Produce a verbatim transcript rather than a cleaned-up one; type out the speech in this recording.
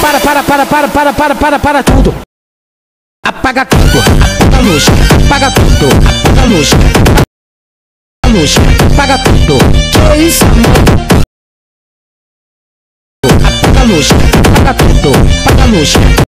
Para, para, para, para, para, para, para, para tudo. Apaga tudo, apaga a luz, apaga tudo, apaga a luz, apaga a luz, apaga tudo. Que isso, amor? Apaga a luz, apaga tudo, apaga a luz.